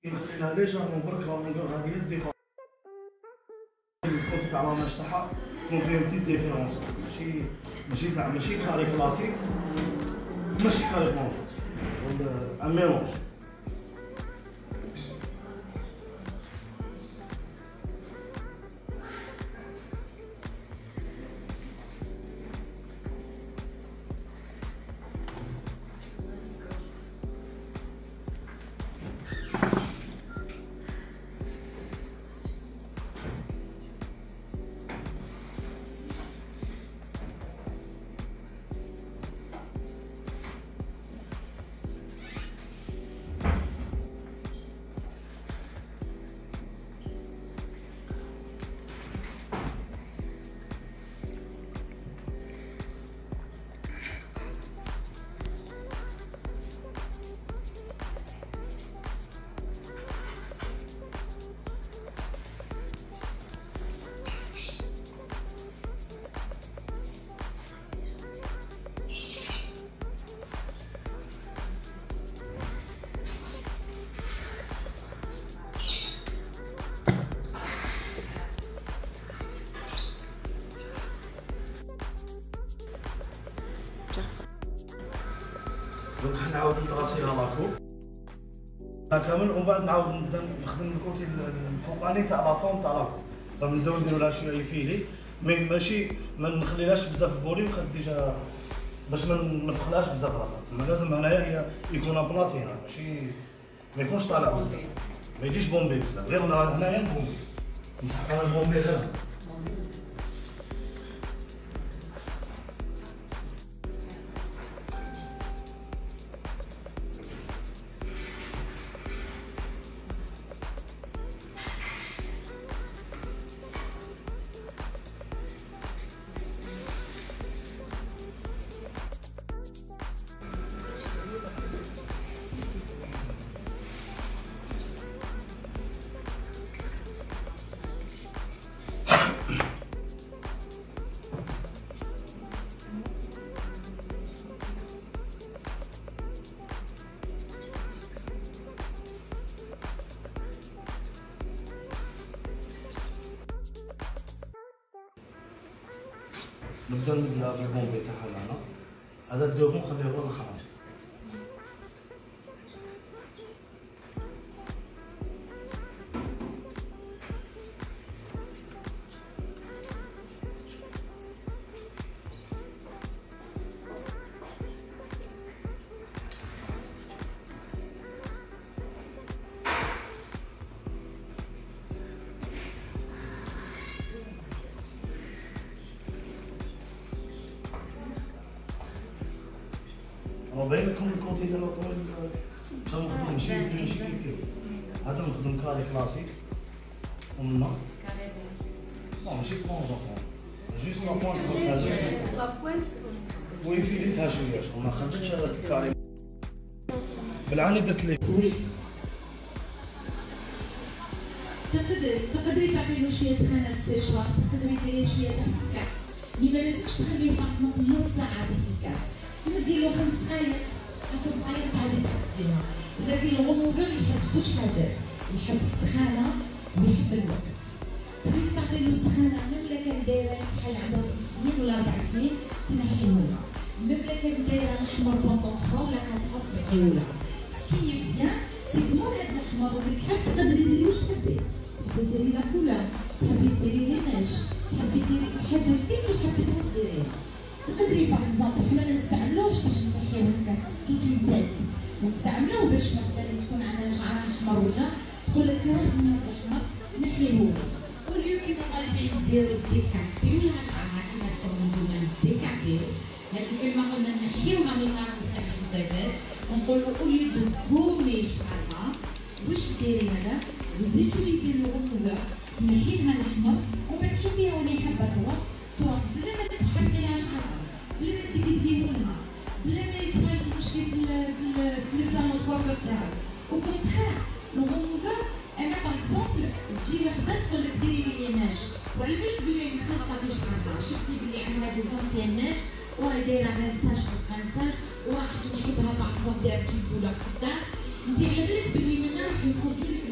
خلينا ليجيرمون برك لا لونغور هذه هي الديفيرونس. الكود تاع لاماج تاعها تكون فيه بتيت ديفيرونس، ماشي زعما ماشي كاري كلاسيك ماشي كاري بلونش ولا ان ميلونج. دونك نعاود نطراسيها لاكو كامل ومن بعد نعاود نبدا نخدم الكوتي الفوقاني تاع لافون تاع لاكو. فنبداو نديرو لها شويه يفيلي مي ماشي ما نخليلهاش بزاف الفوليوم ديجا باش ما نفخلهاش بزاف راسها. تما لازم هنايا هي يكون بلاطي هنا ماشي ما يكونش طالع بزاف، ما يجيش بومبي بزاف. غير هنايا نبومبي نسحق انا البومبي هنا. نبدا نديرها في البومبي تاعها لهنا. هذا الدوبون نخليه هو الخراج. باين لكم الكوتي ديال الطويل تا نخدم ماشي كيف هذا نخدم كاري كلاسيك ومنا ماشي بلونجون جوست لا بوينت وي فيليتها شويه ما خرجتش هذاك الكاري بالعاني درت ليه. وي تقدري تعطي له شويه سخانه في السيشوار، تقدري ديري شويه تحت الكاس، مي ما لازمش تخليه نص ساعه في الكاس. تمدي له 5 دقائق 10 دقائق تعاودي تحطيها. لكن الغموفور يحب زوج حاجات، يحب السخانه ويحب الوقت. بليس تعطي له السخانه مملا كان دايره شحال عندها 3 سنين ولا 4 سنين تنحيوها، مملا كان دايره الاحمر بونطون 3 ولا 4 تنحيوها. سكي بيان سي مور هاد الاحمر اللي تحب تقدري ديري واش تحبي، تحبي ديري لا كولور، تحبي ديري ليماج، تحبي ديري الحاجه اللي حبيتها ديريها. تقدري باغ اكزومبل حنا ما نستعملوش باش نحيو هكا توت اون تيت، نستعملوه باش مثلا تكون عندنا شعرها احمر ولا تقول لك راه من هذا الاحمر نحيوه. واليوم كيما غالبين نديرو ديكابي ولا شعرها كيما تقولوا نتوما ديكابي، هذه كلمه قلنا نحيوها من مصطلح الدبابات ونقولوا اوليو دو بومي شعرها واش ديري هذا وزيتوليزي لو غموفور تنحيها الاحمر ومن تشوفيها ولي حابه تروح بلا ما تحملها شعرها بلا ما تديري ديرونها بلا ما يصير مشكل في لسان الكوافير تاعك. وكونتخيغ لو غموفور انا باغ اكزومبل تجي واحده تقول لك ديري لي ايماج وعلى بالك بلي مخلطه في شعرها، شفتي بلي عندها دي زونسياناج وراهي دايره غنساج في القنصاج وراح توحدها باغ اكزومبل دايره تيبوله قدام، انت على بالك بلي منها راح يخرجوا لك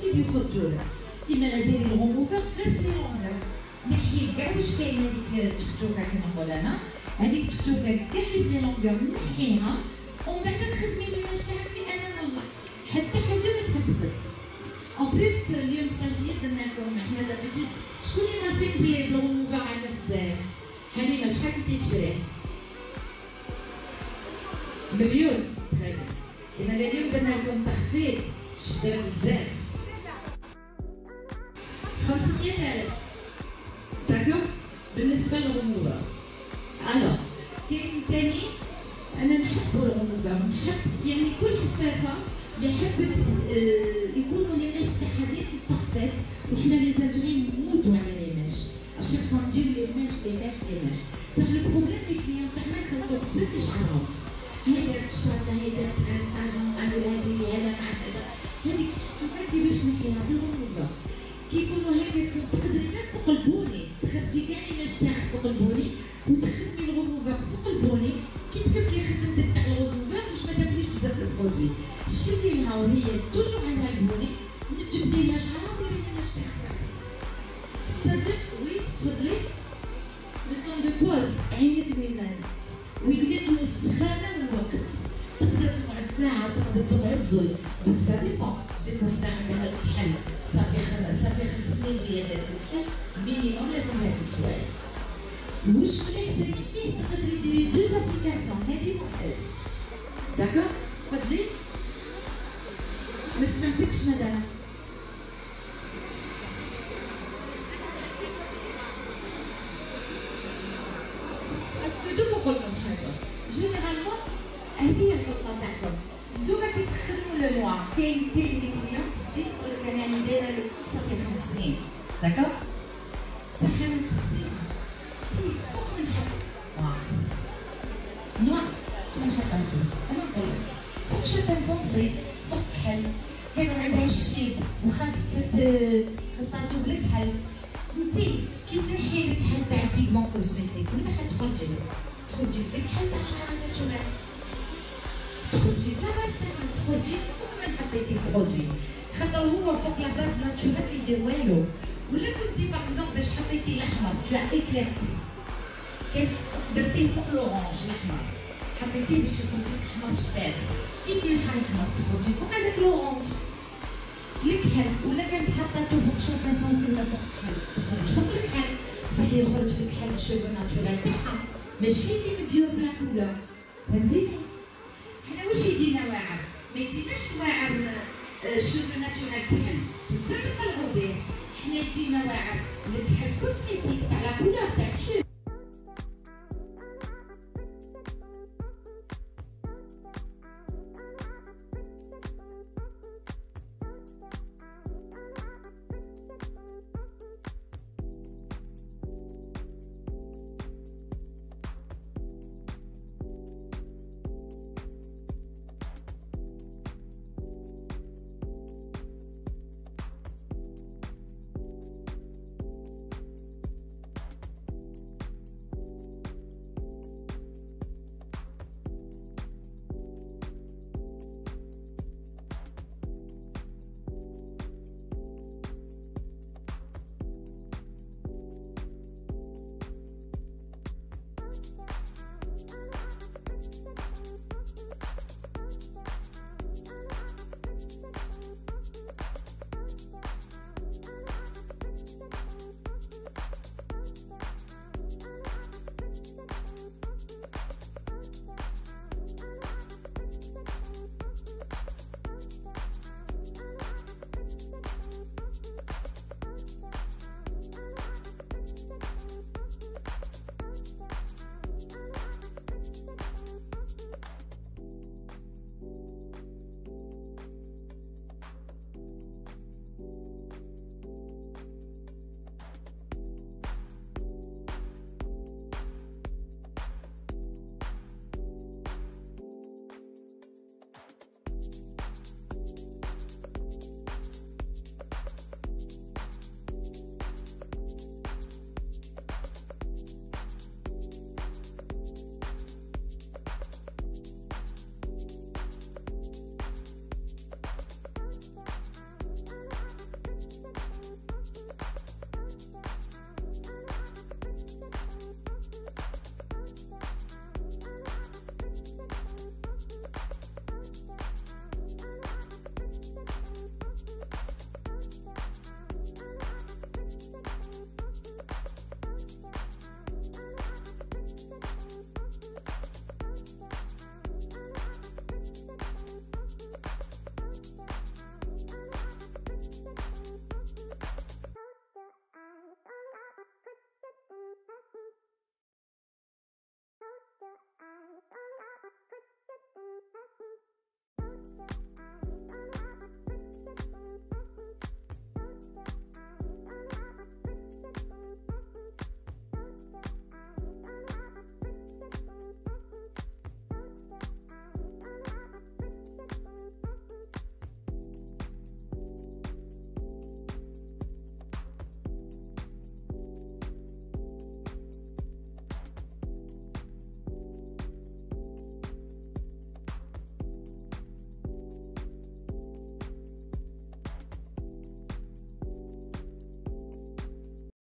كيف يخرجوا لك. إما لا ديري الغموضة غير في لونغور. نحي كاع واش كاين هذيك التكتوكه كيما نقول أنا، هذيك التكتوكه كاع اللي في لونغور نحيها ومن بعد تخدمي ليماج تاعك في أمان الله، حتى حاجة ما تحبسك. En plus اليوم الصيفية درنا لكم احنا دابتود شكون اللي ما فين بالغموضة عندنا في الدار؟ حليمة شحال كنتي تشري؟ مليون. تخيل. إذا اليوم درنا لكم تخفيض شدنا بزاف. 500,000. داكور؟ بالنسبة للغموضة. ألو كاين تاني أنا نحب الغموضة، نحب يعني كل حفافة اللي حبت يكونوا ليماج تاعها غير بارفيت، وحنا لي زاجرين نموتوا على ليماج. أشاك فوا ندير ليماج. صح البروبليم لي كليون تاعنا يخلطوا بزاف في شعرهم. هاي دارت الشاطة، هاي دارت برانساج، قالوا هادي هذا مع هذا. هذيك التكتوكات كيفاش نحيها بالغموضة. كيكونوا هكا تقدري غير فوق البوني، تخدي كاع ليماج تاعك فوق البوني وتخدمي الغموضة فوق البوني، كي تكملي خدمتك تاع الغموضة باش ما تاكليش بزاف البرودوي. شدي لها وهي توجور عندها البوني وتجبدي لها شعرها وديري ليماج تاعك. ستاجر وي تفضلي. لو طون دو بوز عينك ميزان ويبدا السخانة والوقت. تقدر تقعد ساعة، تقدر تقعد زوج، بس سا ديبون. جات وحدة عندها الكحل صافي 5 سنين وهي دارت الكحل، مينيموم لازم هاد الشوية. واش مليح ديري فيه تقدري ديري 2 ابليكاسيون هادي واحد. داكور؟ تفضلي. ما سمعتكش مدام. اسكو دوك نقول لكم حاجة، جينيرالمون هذه هي الخطة تاعكم. نتوما كي تخدموا لو نوار كاين لي كليون تجي تقول لك انا راني دايره لو صافي 5 سنين، داكور؟ بصح انا نسقسيها تي فوق من حد نوار من حد انا نقول لك فوق شتا فونسي فوق كحل، كانوا عندها الشيب وخافت خطاتو بالكحل. انتي كي تنحي الكحل تاع البيغمون كوزميتيك ولا تخرجي في الكحل تاع شعر ناتورال، تخرجي في لاباس تاعها، تخرجي فوق من حطيتي البرودوي، خاطر هو فوق لاباس ناتورال يدير والو. ولا كنتي باغ اكزومبل باش حطيتي الاحمر تاع ايكليرسي كان درتيه فوق لورانج الاحمر، حطيتيه باش يكون احمر شباب، كي تنحى الاحمر تخرجي فوق هذاك لورانج. الكحل ولا كانت حطاتو فوق شوكولا فونسي ولا فوق الكحل تخرج فوق الكحل، بصح يخرج الكحل الشوب ناتورال تاعها ماشي اللي مديور بلا كولور. فهمتيني؟ حنا واش يجينا واعر؟ ما يجيناش واعر الشوب ناتورال كحل، نقلعو به. حنا يجينا واعر الكحل كوزميتيك تاع لا كولور تاع الشوب.